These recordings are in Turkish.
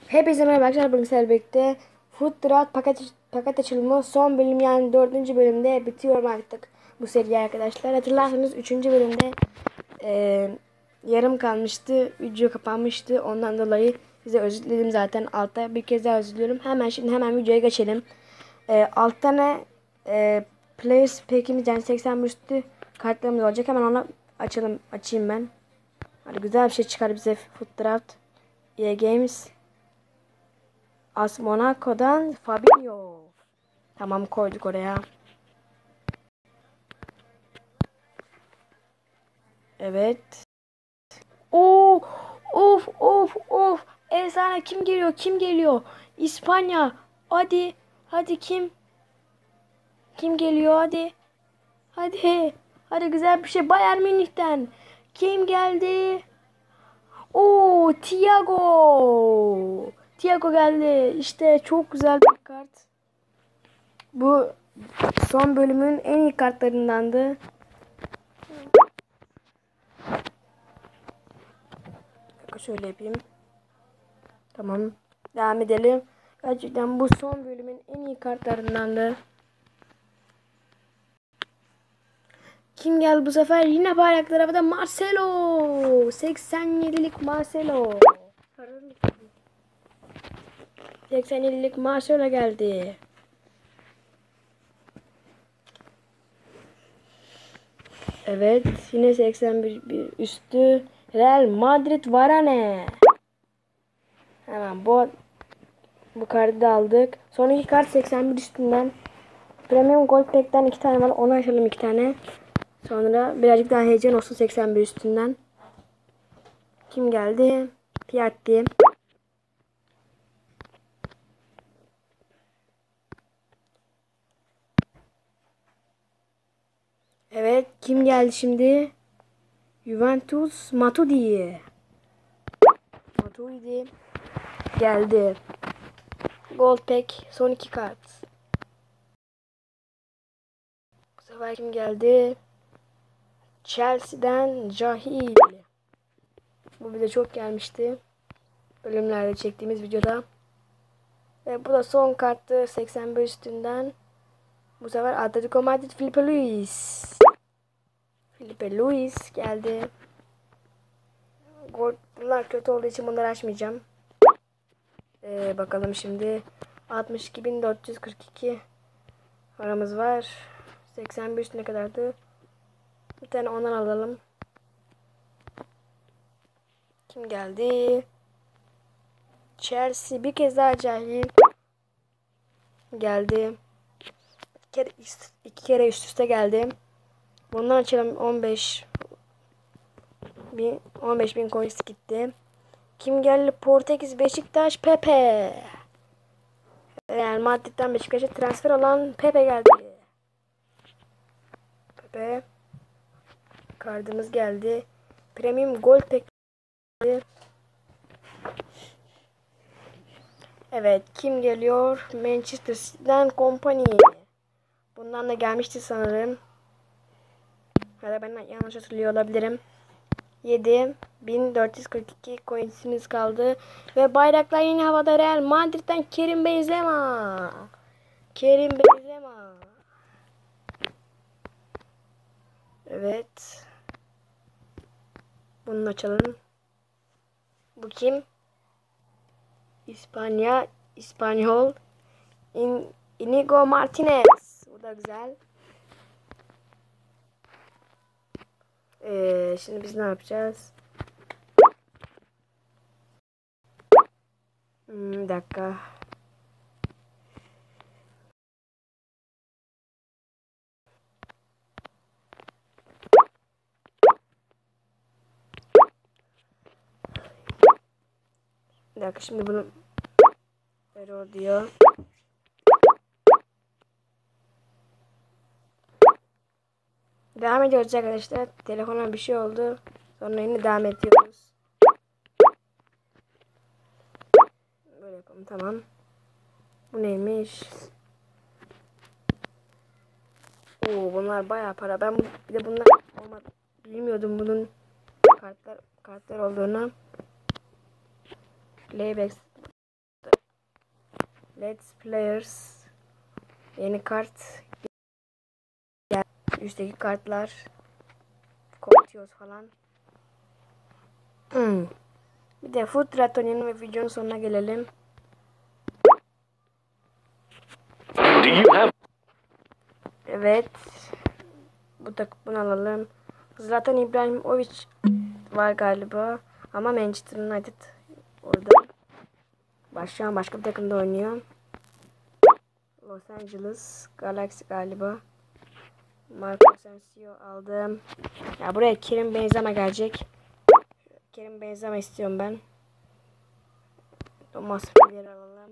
Hepinize merhaba arkadaşlar. Bugün sizlerle birlikte Food Drought paket açılımı son bölüm, yani 4. bölümde bitiyor artık bu seri arkadaşlar. Hatırlarsanız 3. bölümde yarım kalmıştı. Video kapanmıştı. Ondan dolayı size özür dilerim zaten. Altta bir kez daha özür diliyorum. Hemen videoya geçelim. 6 tane Players Pack'imiz, yani 80 üstü kartlarımız olacak. Hemen onu açayım ben. Hadi, güzel bir şey çıkar bize Food Drought. EA Games. AS Monaco'dan Fabinho. Tamam, koyduk oraya. Evet. Oo, of. Efsane, kim geliyor? İspanya. Hadi kim geliyor, hadi. Hadi güzel bir şey Bayern Münih'ten. Kim geldi? Oo, Thiago geldi. İşte çok güzel bir kart. Bu son bölümün en iyi kartlarındandı. Şöyle yapayım. Tamam. Devam edelim. Gerçekten bu son bölümün en iyi kartlarındandı. Kim geldi bu sefer? Yine bayrak tarafında Marcelo. 87'lik Marcelo. 87'lik Marcelo geldi. Evet. Yine 81 üstü. Real Madrid Varane. Hemen bu kartı da aldık. Sonraki kart 81 üstünden. Premium Gold Pack'ten 2 tane var. Onu açalım 2 tane. Sonra birazcık daha heyecan olsun 81 üstünden. Kim geldi? Piatti. Evet, kim geldi şimdi? Juventus Matuidi geldi. Gold Pack son 2 kart. Bu sefer kim geldi? Chelsea'den Cahil. Bu bize çok gelmişti bölümlerde çektiğimiz videoda. Ve bu da son karttı 81 üstünden. Bu sefer Atletico Madrid Filipe Luis geldi. Bunlar kötü olduğu için bunları açmayacağım. Bakalım şimdi. 62.442 paramız var. 81 üstüne kadardı. Bir tane ondan alalım. Kim geldi? Chelsea bir kez daha Cahil geldi. İki kere üst üste geldi. Bundan açalım 15.000 coins gitti. Kim geldi? Portekiz Beşiktaş Pepe. Yani Madrid'den Beşiktaş'a transfer olan Pepe geldi. Pepe. Kartımız geldi. Premium Gold Pack geldi. Evet, kim geliyor? Manchester City'den Company. Bundan da gelmişti sanırım. Ya da ben yanlış hatırlıyor olabilirim. 7.442 coinsimiz kaldı. Ve bayraklar yine havada. Real Madrid'den Kerim Benzema. Evet. Bunu açalım. Bu kim? İspanyol. Inigo Martinez. Bu da güzel. Şimdi biz ne yapacağız? Bir dakika. Bir dakika, şimdi bunu error diyor. Devam ediyoruz arkadaşlar. Telefona bir şey oldu. Sonra yine devam ediyoruz. Böyle yapalım, tamam. Bu neymiş? Oo, bunlar bayağı para. Ben bir de bunlar bilmiyordum bunun kartlar olduğunu. Playback Let's Players. Yeni kart. Üstteki kartlar. Koyuyoruz falan. Bir de Food Traton'un ve videonun sonuna gelelim. Evet. Bunu alalım. Zlatan İbrahimovic var galiba. Ama Manchester United orada. Başka bir takımda oynuyor. Los Angeles Galaxy galiba. Marco Asensio aldım. Ya buraya Kerim Benzema gelecek. Kerim Benzema istiyorum ben. Thomas Müller'i alalım.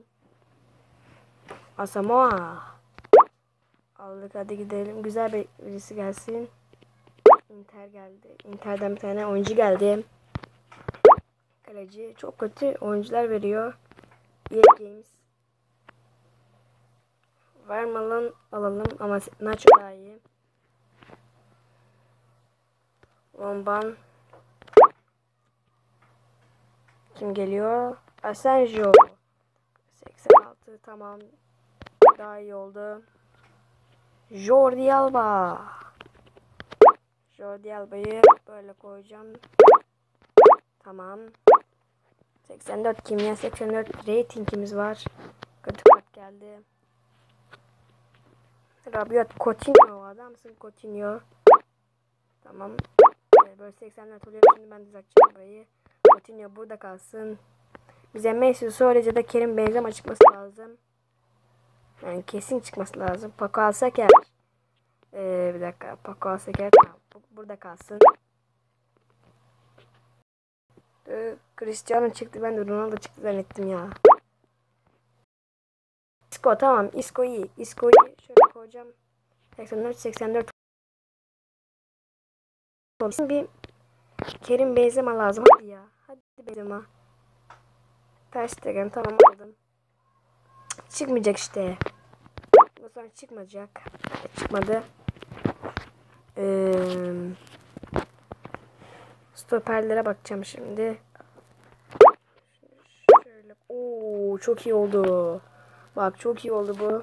Asamoah. Aldık, hadi gidelim. Güzel birisi gelsin. Inter geldi. Inter'den bir tane oyuncu geldi. Kaleci çok kötü oyuncular veriyor. EA Games. Vermalan alalım ama Nacho daha iyi. Lomban. Kim geliyor? Asensio. 86 tamam. Daha iyi oldu. Jordi Alba. Jordi Alba'yı böyle koyacağım. Tamam. 84 kimya, 84 ratingimiz var. Kötü kart geldi. Rabiot, Coutinho, adamsın Coutinho. Tamam. Böyle 84 oluyor. Şimdi ben düzelteceğim burayı. Coutinho burada kalsın. Bize Messi, Suarez'e de Kerim Benzema çıkması lazım. Yani kesin çıkması lazım. Paco alsak eğer. Bir dakika. Paco alsak eğer. Tamam. Burada kalsın. Cristiano çıktı. Ben de Ronaldo çıktı zannettim ya. Isco tamam. Isco iyi. Isco'yu şöyle koyacağım. 84 bir Kerim Benzema lazım. Hadi ya. Hadi Benzema. Ter Stegen tamam aldım. Çıkmayacak işte. Bu sonra çıkmayacak. Çıkmadı. Stoperlere bakacağım şimdi. Şöyle. Oo, çok iyi oldu. Bak çok iyi oldu bu.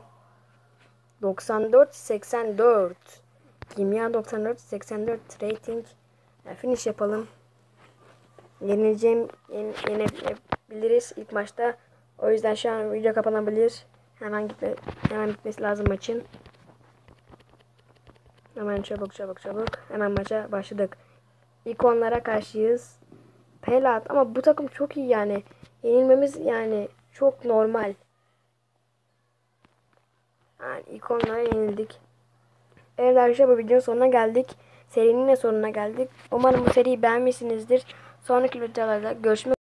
94-84. Kimya 94-84 rating. Finish yapalım. Yenebiliriz ilk maçta. O yüzden şu an video kapanabilir. Hemen bitmesi lazım maçın. Hemen çabuk. Hemen maça başladık. İkonlara karşıyız. Pelat ama bu takım çok iyi yani. Yenilmemiz yani çok normal. Yani ikonlara yenildik. Evet arkadaşlar, bu videonun sonuna geldik. Serinin de sonuna geldik. Umarım bu seriyi beğenmişsinizdir. Sonraki videolarda görüşmek üzere.